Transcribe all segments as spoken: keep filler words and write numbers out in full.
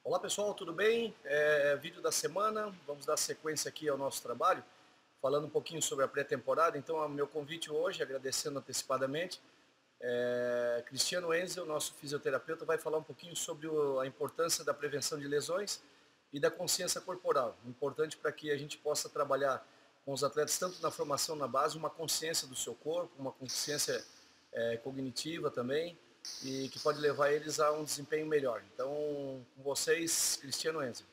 Olá pessoal, tudo bem? É, vídeo da semana, vamos dar sequência aqui ao nosso trabalho, falando um pouquinho sobre a pré-temporada. Então, o meu convite hoje, agradecendo antecipadamente, é, Cristiano Enzel, nosso fisioterapeuta, vai falar um pouquinho sobre o, a importância da prevenção de lesões e da consciência corporal. Importante para que a gente possa trabalhar com os atletas, tanto na formação na base, uma consciência do seu corpo, uma consciência é, cognitiva também, e que pode levar eles a um desempenho melhor. Então, com vocês, Cristiano Enzo.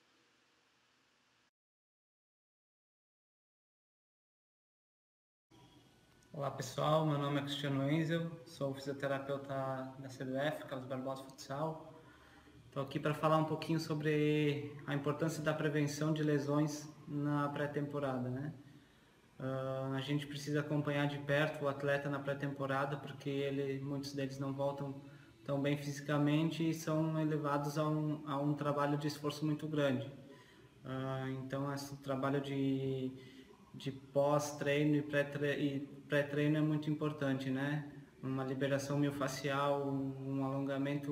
Olá pessoal, meu nome é Cristiano Enzel, sou fisioterapeuta da C B F, Carlos Barbosa Futsal. Estou aqui para falar um pouquinho sobre a importância da prevenção de lesões na pré-temporada, né? Uh, a gente precisa acompanhar de perto o atleta na pré-temporada porque ele, muitos deles não voltam tão bem fisicamente e são elevados a um, a um trabalho de esforço muito grande. Uh, então esse trabalho de, de pós-treino e pré-treino é muito importante, né? Uma liberação miofascial, um alongamento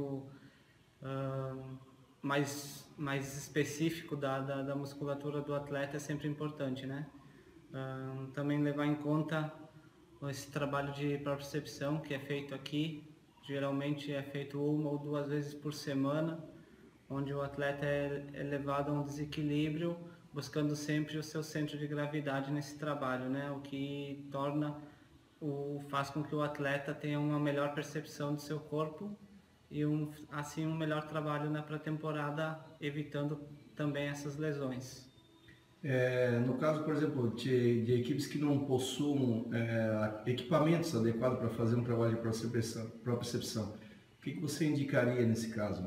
uh, mais, mais específico da, da, da musculatura do atleta é sempre importante, né? Uh, também levar em conta esse trabalho de propriocepção que é feito aqui, geralmente é feito uma ou duas vezes por semana, onde o atleta é levado a um desequilíbrio, buscando sempre o seu centro de gravidade nesse trabalho, né? O que torna, o, faz com que o atleta tenha uma melhor percepção do seu corpo e um, assim um melhor trabalho na pré-temporada, evitando também essas lesões. É, no caso, por exemplo, de, de equipes que não possuem é, equipamentos adequados para fazer um trabalho de propriocepção, propriocepção, o que, que você indicaria nesse caso?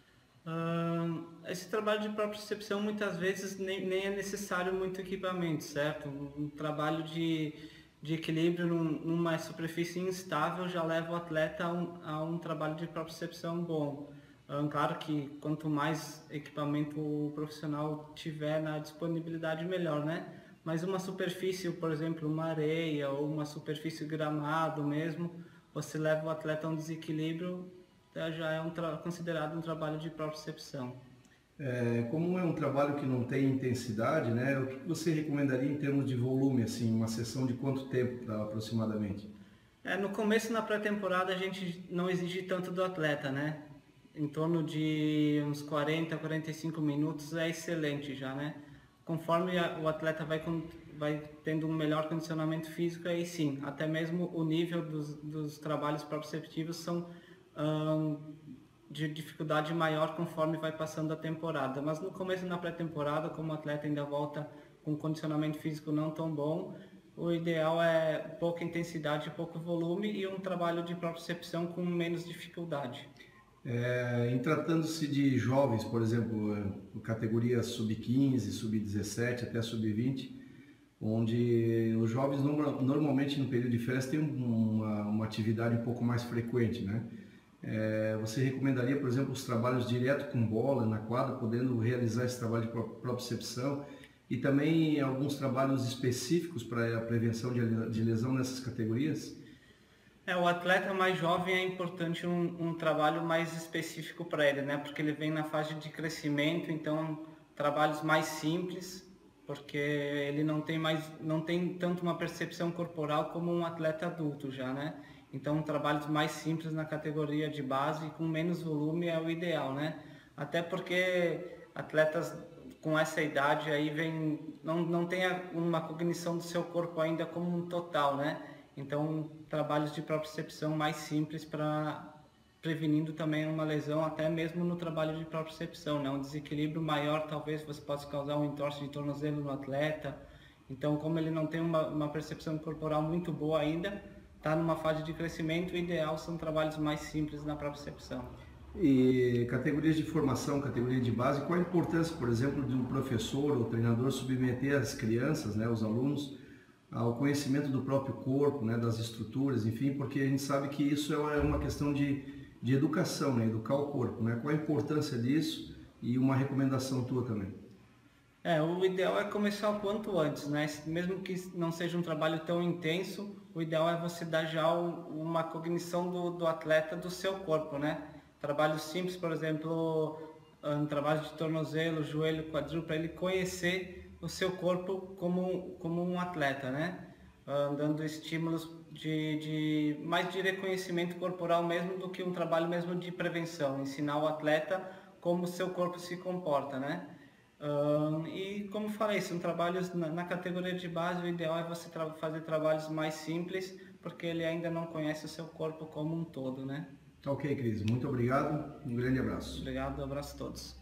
Uh, esse trabalho de propriocepção muitas vezes nem, nem é necessário muito equipamento, certo? Um, um trabalho de, de equilíbrio num, numa superfície instável já leva o atleta a um, a um trabalho de propriocepção bom. Uh, claro que quanto mais equipamento o profissional tiver na disponibilidade, melhor, né? Mas uma superfície, por exemplo, uma areia ou uma superfície gramado mesmo, você leva o atleta a um desequilíbrio, já é um considerado um trabalho de propriocepção. É, como é um trabalho que não tem intensidade, né? O que você recomendaria em termos de volume, assim, uma sessão de quanto tempo, tá, aproximadamente? É, no começo, na pré-temporada, a gente não exige tanto do atleta, né? Em torno de uns quarenta, quarenta e cinco minutos é excelente já, né? Conforme o atleta vai, vai tendo um melhor condicionamento físico, aí sim, até mesmo o nível dos, dos trabalhos proprioceptivos são hum, de dificuldade maior conforme vai passando a temporada. Mas no começo, na pré-temporada, como o atleta ainda volta com condicionamento físico não tão bom, o ideal é pouca intensidade, pouco volume e um trabalho de propriocepção com menos dificuldade. É, em tratando-se de jovens, por exemplo, categoria sub quinze, sub dezessete até sub vinte, onde os jovens normalmente no período de férias têm uma, uma atividade um pouco mais frequente, né? É, você recomendaria, por exemplo, os trabalhos direto com bola na quadra, podendo realizar esse trabalho de propriocepção e também alguns trabalhos específicos para a prevenção de lesão nessas categorias? É, o atleta mais jovem é importante um, um trabalho mais específico para ele, né? Porque ele vem na fase de crescimento, então trabalhos mais simples, porque ele não tem mais, não tem tanto uma percepção corporal como um atleta adulto já, né? Então trabalhos mais simples na categoria de base com menos volume é o ideal, né? Até porque atletas com essa idade aí vem, não, não tem uma cognição do seu corpo ainda como um total, né? Então, trabalhos de propriocepção mais simples para prevenindo também uma lesão, até mesmo no trabalho de propriocepção, né? Um desequilíbrio maior, talvez você possa causar um entorse de tornozelo no atleta. Então, como ele não tem uma, uma percepção corporal muito boa ainda, está numa fase de crescimento, o ideal são trabalhos mais simples na propriocepção. E categorias de formação, categoria de base, qual a importância, por exemplo, de um professor ou treinador submeter as crianças, né, os alunos, ao conhecimento do próprio corpo, né, das estruturas, enfim, porque a gente sabe que isso é uma questão de, de educação, né, educar o corpo, né? Qual a importância disso e uma recomendação tua também? É, o ideal é começar o quanto antes, né? Mesmo que não seja um trabalho tão intenso, o ideal é você dar já uma cognição do, do atleta do seu corpo, né? Trabalhos simples, por exemplo, um trabalho de tornozelo, joelho, quadril, para ele conhecer o seu corpo como, como um atleta, né? Uh, dando estímulos de, de mais de reconhecimento corporal mesmo do que um trabalho mesmo de prevenção, ensinar o atleta como o seu corpo se comporta, né? Uh, e como falei, são trabalhos na, na categoria de base, o ideal é você tra fazer trabalhos mais simples, porque ele ainda não conhece o seu corpo como um todo, né? Ok, Cris, muito obrigado, um grande abraço. Obrigado, um abraço a todos.